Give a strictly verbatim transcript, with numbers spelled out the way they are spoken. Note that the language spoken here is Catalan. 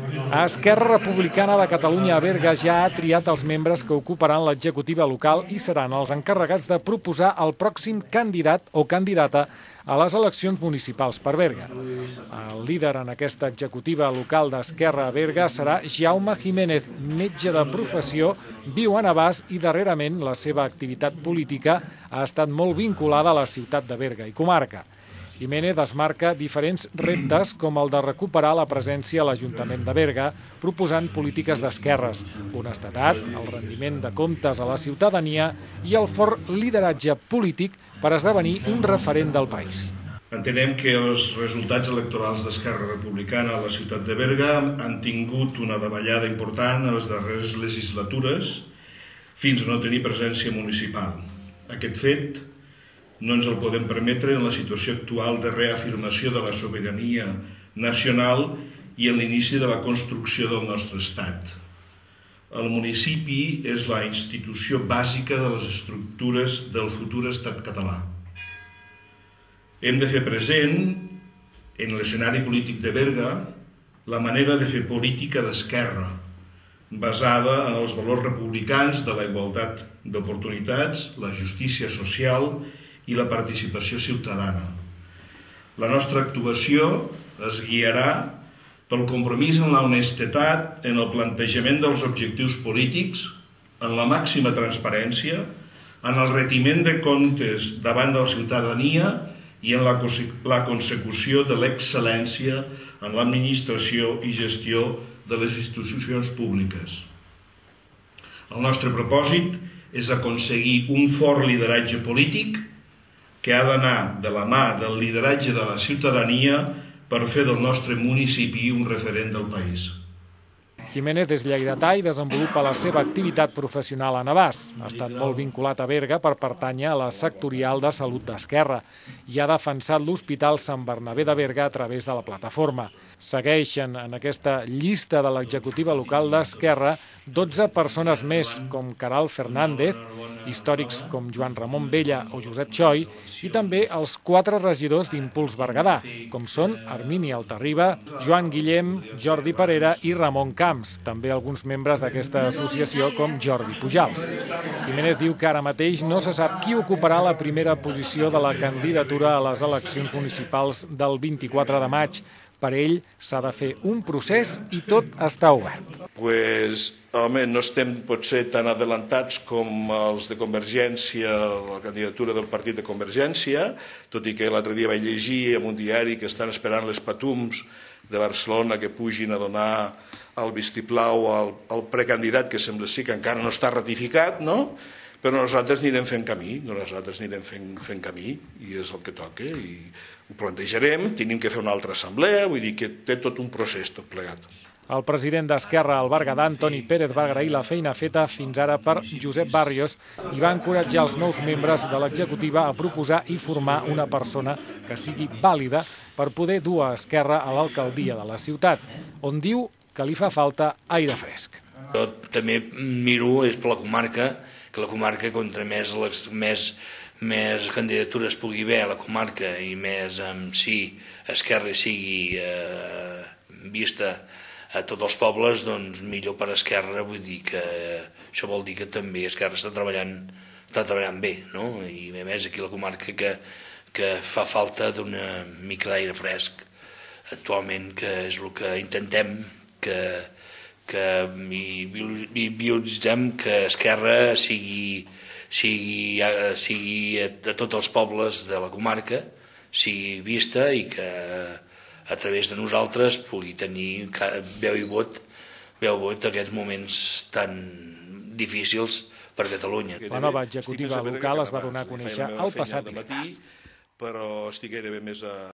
Esquerra Republicana de Catalunya a Berga ja ha triat els membres que ocuparan l'executiva local i seran els encarregats de proposar el pròxim candidat o candidata a les eleccions municipals per Berga. El líder en aquesta executiva local d'Esquerra a Berga serà Jaume Jiménez, metge de professió, viu a Navàs i darrerament la seva activitat política ha estat molt vinculada a la ciutat de Berga i comarca. Jiménez es marca diferents reptes com el de recuperar la presència a l'Ajuntament de Berga, proposant polítiques d'esquerres, honestedat, el rendiment de comptes a la ciutadania i el fort lideratge polític per esdevenir un referent del país. Entenem que els resultats electorals d'Esquerra Republicana a la ciutat de Berga han tingut una davallada important a les darreres legislatures fins a no tenir presència municipal. Aquest fet no ens el podem permetre en la situació actual de reafirmació de la sobirania nacional i en l'inici de la construcció del nostre estat. El municipi és la institució bàsica de les estructures del futur estat català. Hem de fer present, en l'escenari polític de Berga, la manera de fer política d'esquerra, basada en els valors republicans de la igualtat d'oportunitats, la justícia social i la participació ciutadana. La nostra actuació es guiarà pel compromís en la honestedat, en el plantejament dels objectius polítics, en la màxima transparència, en el retiment de comptes davant de la ciutadania i en la consecució de l'excel·lència en l'administració i gestió de les institucions públiques. El nostre propòsit és aconseguir un fort lideratge polític que ha d'anar de la mà del lideratge de la ciutadania per fer del nostre municipi un referent del país. Jiménez és lleidatà i desenvolupa la seva activitat professional a Navàs. Ha estat molt vinculat a Berga per pertànyer a la sectorial de salut d'Esquerra i ha defensat l'Hospital Sant Bernabé de Berga a través de la plataforma. Segueixen en aquesta llista de l'executiva local d'Esquerra dotze persones més, com Caral Fernández, històrics com Joan Ramon Bella o Josep Choi, i també els quatre regidors d'Impuls Berguedà, com són Armini Altarriba, Joan Guillem, Jordi Parera i Ramon Camps, també alguns membres d'aquesta associació com Jordi Pujals. Jiménez diu que ara mateix no se sap qui ocuparà la primera posició de la candidatura a les eleccions municipals del vint-i-quatre de maig. Per ell s'ha de fer un procés i tot està obert. Pues, home, no estem potser tan adelantats com els de Convergència, la candidatura del partit de Convergència, tot i que l'altre dia vaig llegir en un diari que estan esperant les patums de Barcelona que pugin a donar el vistiplau al, al precandidat, que sembla sí que encara no està ratificat, no? Però nosaltres anirem fent camí, nosaltres anirem fent, fent camí, i és el que toca, i ho plantejarem, tenim que fer una altra assemblea, vull dir que té tot un procés tot plegat. El president d'Esquerra al Berguedà, Antoni Pérez, va agrair la feina feta fins ara per Josep Barrios i va encoratjar els nous membres de l'executiva a proposar i formar una persona que sigui vàlida per poder dur a Esquerra a l'alcaldia de la ciutat, on diu que li fa falta aire fresc. Jo també miro és per la comarca, que la comarca, contra més, més, més candidatures pugui haver a la comarca i més en si Esquerra sigui eh, vista a tots els pobles, doncs millor per Esquerra, vull dir que això vol dir que també Esquerra està treballant, està treballant bé, no? I a més aquí a la comarca que, que fa falta d'una mica d'aire fresc actualment, que és el que intentem, que que i biologitzem que Esquerra sigui, sigui, sigui a tots els pobles de la comarca, sigui vista i que a través de nosaltres pugui tenir veu i vot, veu i vot aquests moments tan difícils per Catalunya. La nova executiva local es va donar a conèixer el passat dimecres. Però estic gairebé més a...